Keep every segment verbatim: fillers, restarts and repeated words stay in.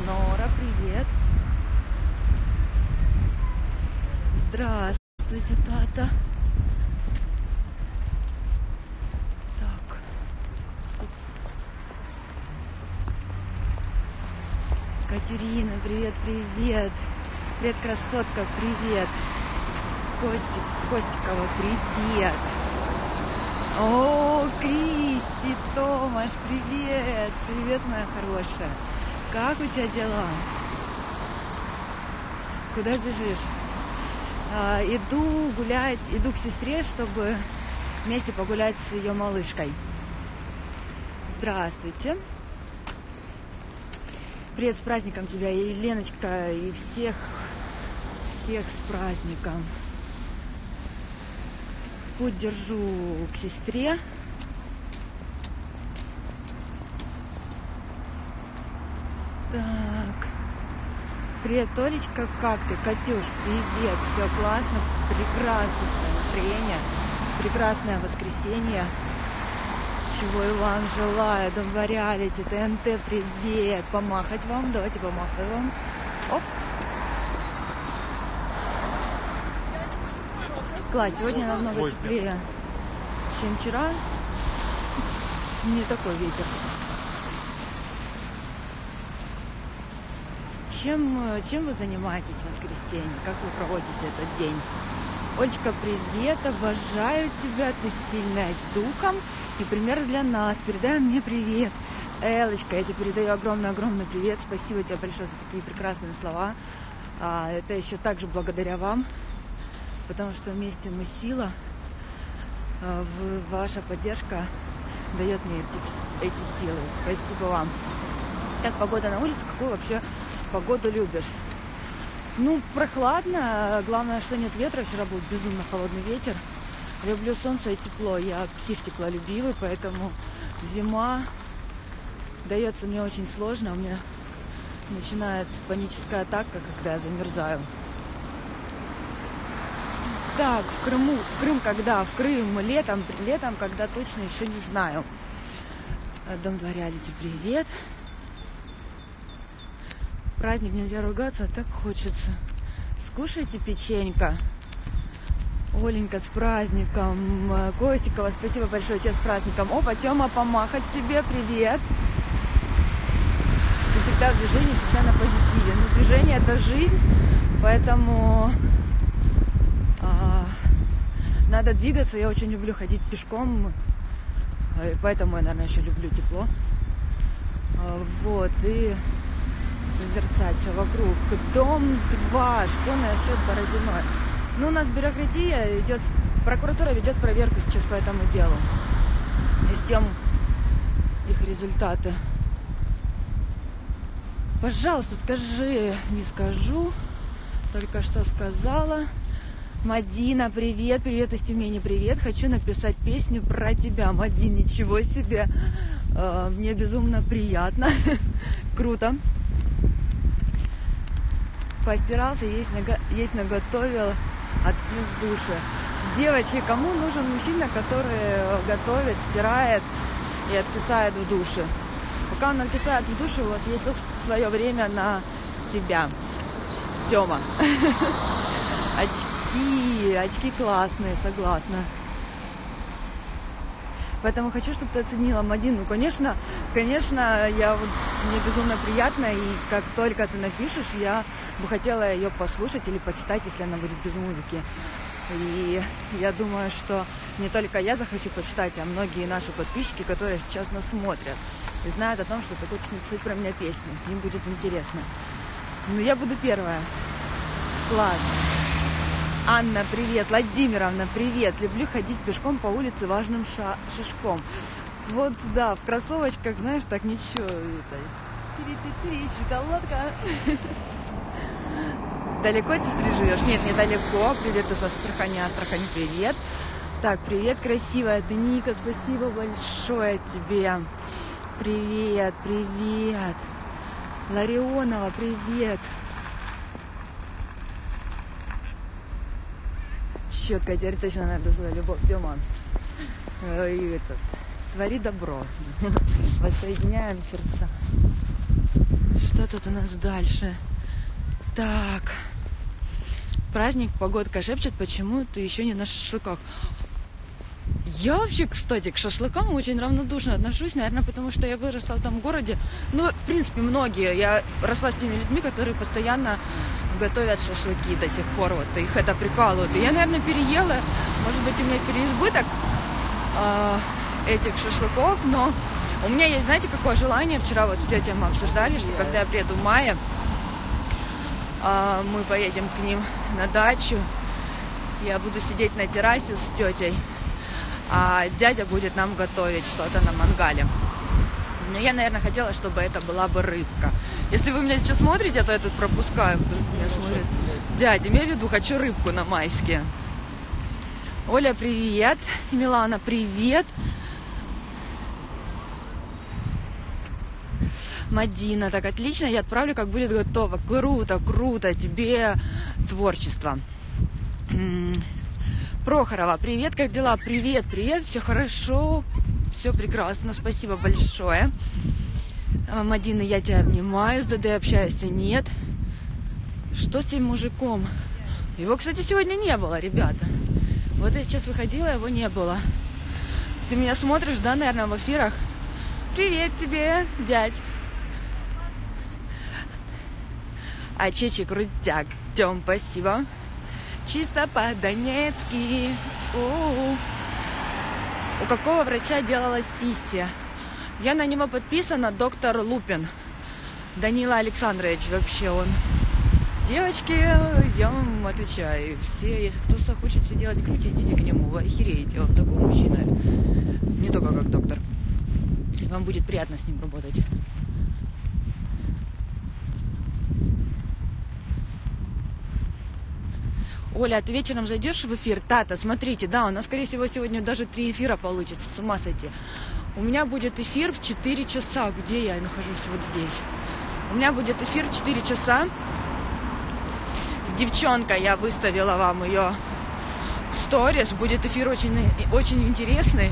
Нора, привет. Здравствуйте, Тата. Так. Катерина, привет, привет. Привет, красотка, привет. Костик, Костикова, привет. О, Кристи, Томаш, привет. Привет, моя хорошая. Как у тебя дела? Куда бежишь? А, иду гулять, иду к сестре, чтобы вместе погулять с ее малышкой. Здравствуйте. Привет, с праздником тебя, и Леночка, и всех, всех с праздником. Путь держу к сестре. Так. Привет, Толечка, как ты? Катюш, привет. Все классно, прекрасное настроение, прекрасное воскресенье. Чего и вам желаю. Дом Варялити, ТНТ, привет. Помахать вам, давайте помахаю вам. Оп. Класс, сегодня намного теплее, чем вчера. Не такой ветер. Чем, чем вы занимаетесь в воскресенье? Как вы проводите этот день? Олечка, привет, обожаю тебя, ты сильная духом и пример для нас. Передай мне привет. Элочка, я тебе передаю огромный-огромный привет. Спасибо тебе большое за такие прекрасные слова. Это еще также благодаря вам. Потому что вместе мы сила, ваша поддержка дает мне эти, эти силы. Спасибо вам. Как погода на улице? Какую вообще погоду любишь? Ну, прохладно. Главное, что нет ветра. Вчера был безумно холодный ветер. Люблю солнце и тепло. Я псих теплолюбивый, поэтому зима дается мне очень сложно. У меня начинается паническая атака, когда я замерзаю. Так, в Крыму, в Крым когда? В Крым летом, летом, когда точно еще не знаю. Дом Варялити, привет. Праздник, нельзя ругаться, так хочется. Скушайте печенька. Оленька, с праздником. Костикова, спасибо большое тебе с праздником. Опа, Тёма, помахать тебе, привет. Ты всегда в движении, всегда на позитиве. Ну, движение – это жизнь, поэтому... Надо двигаться, я очень люблю ходить пешком, поэтому я, наверное, еще люблю тепло. Вот, и созерцать все вокруг. Дом два, что насчет Бородиной? Ну, у нас бюрократия идет, прокуратура ведет проверку сейчас по этому делу. И ждем их результаты. Пожалуйста, скажи, не скажу, только что сказала. Мадина, привет, привет из Тюмени, привет. Хочу написать песню про тебя. Мадин, ничего себе. Мне безумно приятно. Круто. Постирался, есть, нага... есть наготовил, откис в душе. Девочки, кому нужен мужчина, который готовит, стирает и откисает в душе? Пока он откисает в душе, у вас есть свое время на себя. Тёма. Очки, очки классные, согласна. Поэтому хочу, чтобы ты оценила Мадину. Ну, конечно, конечно, я вот, мне безумно приятно, и как только ты напишешь, я бы хотела ее послушать или почитать, если она будет без музыки. И я думаю, что не только я захочу почитать, а многие наши подписчики, которые сейчас нас смотрят, и знают о том, что ты хочешь написать про меня песню. Им будет интересно. Но я буду первая. Класс. Анна, привет. Владимировна, привет. Люблю ходить пешком по улице важным ша- шишком. Вот, да, в кроссовочках, знаешь, так ничего. Это... Тири-ти-тири, шоколадка. Далеко от сестры живешь? Нет, недалеко. Привет из Астрахани. Астрахань, привет. Так, привет, красивая. Ты, Ника, спасибо большое тебе. Привет, привет. Ларионова, привет. Четко, теперь точно надо свою любовь, Тёма. И этот, твори добро. Воссоединяем сердца. Что тут у нас дальше? Так. Праздник, погодка шепчет, почему ты еще не на шашлыках. Я вообще, кстати, к шашлыкам очень равнодушно отношусь, наверное, потому что я выросла в том городе. Ну, в принципе, многие. Я росла с теми людьми, которые постоянно готовят шашлыки до сих пор. Вот их это прикалывает. И я, наверное, переела. Может быть, у меня переизбыток э, этих шашлыков, но у меня есть, знаете, какое желание? Вчера вот с тетей мы обсуждали, что когда я приеду в мае, э, мы поедем к ним на дачу. Я буду сидеть на террасе с тетей, а дядя будет нам готовить что-то на мангале. Но я, наверное, хотела, чтобы это была бы рыбка. Если вы меня сейчас смотрите, то я тут пропускаю, кто меня смотрит. Дядя, имею в виду, хочу рыбку на майские. Оля, привет. Милана, привет. Мадина, так отлично, я отправлю, как будет готово. Круто, круто, тебе творчество. Прохорова, привет, как дела? Привет, привет, все хорошо, все прекрасно, спасибо большое. Мадина, я тебя обнимаю, с ДД общаешься, нет? Что с тем мужиком? Его, кстати, сегодня не было, ребята. Вот я сейчас выходила, его не было. Ты меня смотришь, да, наверное, в эфирах? Привет тебе, дядь. А Чечи крутяк, Тём, спасибо. Чисто по-донецки. У-у-у. У какого врача делала сиси? Я на него подписана, доктор Лупин. Данила Александрович, вообще он. Девочки, я вам отвечаю. Все, если кто захочет себе делать грудь, идите к нему. Вы охереете, он такой мужчина. Не только как доктор. Вам будет приятно с ним работать. Оля, ты вечером зайдешь в эфир? Тата, смотрите, да, у нас, скорее всего, сегодня даже три эфира получится, с ума сойти. У меня будет эфир в четыре часа, где я нахожусь, вот здесь. У меня будет эфир в четыре часа. С девчонкой я выставила вам ее в сторис. Будет эфир очень, очень интересный.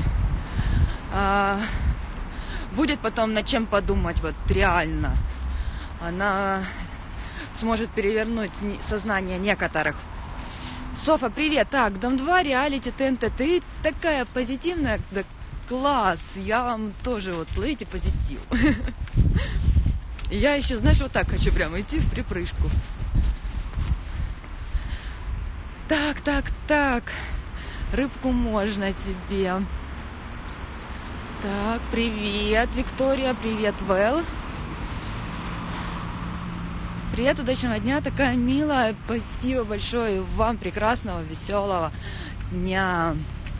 Будет потом над чем подумать, вот реально. Она сможет перевернуть сознание некоторых. Софа, привет. Так, Дом два, реалити, ТНТ. Ты такая позитивная. Да, класс. Я вам тоже вот ловите позитив. Я еще, знаешь, вот так хочу прямо идти в припрыжку. Так, так, так. Рыбку можно тебе. Так, привет, Виктория. Привет, Вэл. Привет, удачного дня, такая милая. Спасибо большое вам, прекрасного, веселого дня.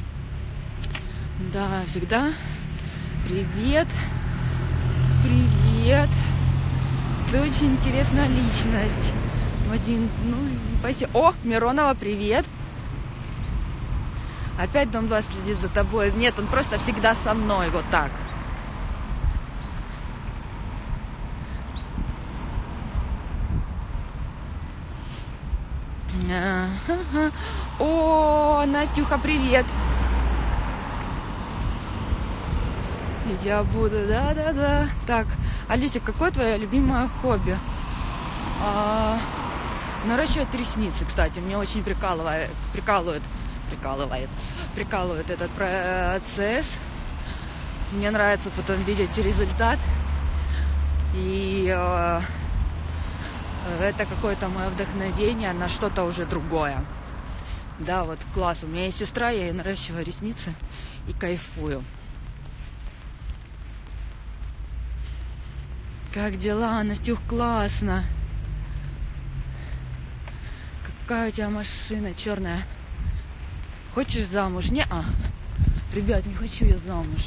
Да, всегда. Привет. Привет. Ты очень интересная личность. Вадим, ну, спасибо. О, Миронова, привет. Опять Дом два следит за тобой. Нет, он просто всегда со мной, вот так. Ага. О, Настюха, привет. Я буду, да-да-да. Так, Алиса, какое твое любимое хобби? А, наращивать ресницы, кстати, мне очень прикалывает, прикалывает, прикалывает, прикалывает этот процесс. Мне нравится потом видеть результат. И э, это какое-то мое вдохновение на что-то уже другое. Да, вот класс. У меня есть сестра, я ей наращиваю ресницы и кайфую. Как дела, Настюх? Классно. Какая у тебя машина черная? Хочешь замуж? Не-а. Ребят, не хочу я замуж.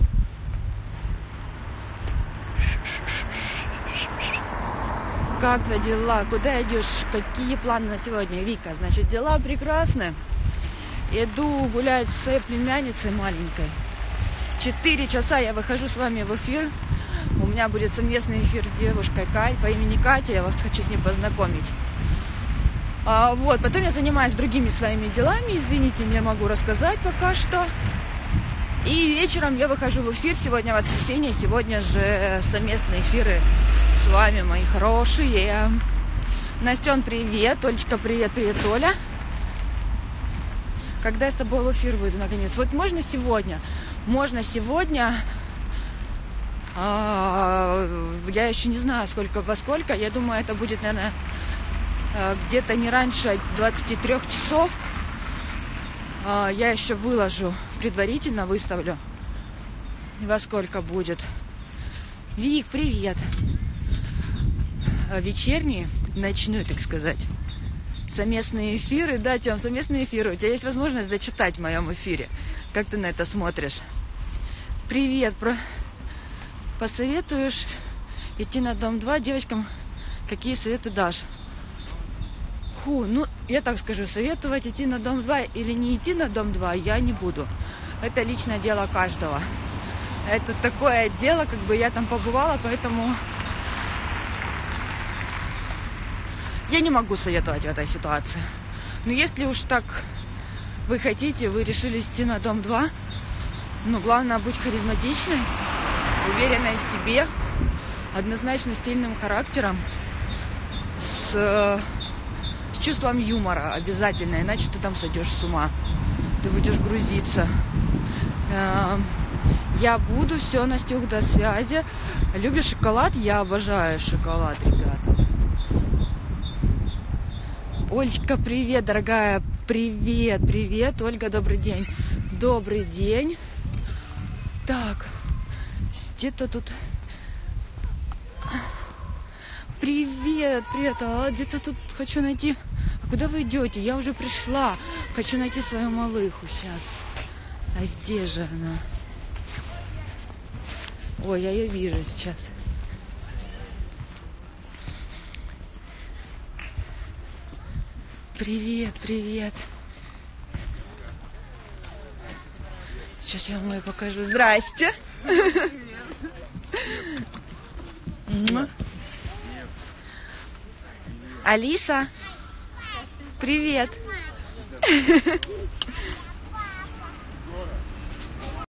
Как твои дела? Куда идешь? Какие планы на сегодня, Вика? Значит, дела прекрасны. Иду гулять с своей племянницей маленькой. Четыре часа я выхожу с вами в эфир. У меня будет совместный эфир с девушкой Кай по имени Катя. Я вас хочу с ней познакомить. А, вот, потом я занимаюсь другими своими делами. Извините, не могу рассказать пока что. И вечером я выхожу в эфир. Сегодня воскресенье. Сегодня же совместные эфиры с вами, мои хорошие. Настен, привет. Олечка, привет, привет, Оля. Когда я с тобой в эфир выйду, наконец? Вот можно сегодня? Можно сегодня. А, я еще не знаю, сколько во сколько. Я думаю, это будет, наверное, где-то не раньше двадцати трёх часов. А, я еще выложу, предварительно выставлю, во сколько будет. Вик, привет. Вечерние, ночную, так сказать, совместные эфиры. Да, Тём, совместные эфиры. У тебя есть возможность зачитать в моем эфире. Как ты на это смотришь? Привет. Про... Посоветуешь идти на дом два девочкам? Какие советы дашь? Фу, ну, я так скажу, советовать идти на дом два или не идти на дом два я не буду. Это личное дело каждого. Это такое дело, как бы я там побывала, поэтому я не могу советовать в этой ситуации. Но если уж так вы хотите, вы решили идти на дом два, ну, главное, будь харизматичной, уверенной в себе, однозначно сильным характером, с, с чувством юмора обязательно, иначе ты там сойдешь с ума. Ты будешь грузиться. Я буду, все, Настюх, до связи. Любишь шоколад? Я обожаю шоколад, ребят. Олечка, привет, дорогая. Привет, привет. Ольга, добрый день. Добрый день. Так, где-то тут... Привет, привет. А где-то тут хочу найти... А куда вы идете? Я уже пришла. Хочу найти свою малыху сейчас. А где же она? Ой, я ее вижу сейчас. Привет, привет. Сейчас я вам ее покажу. Здрасте. Алиса. Привет.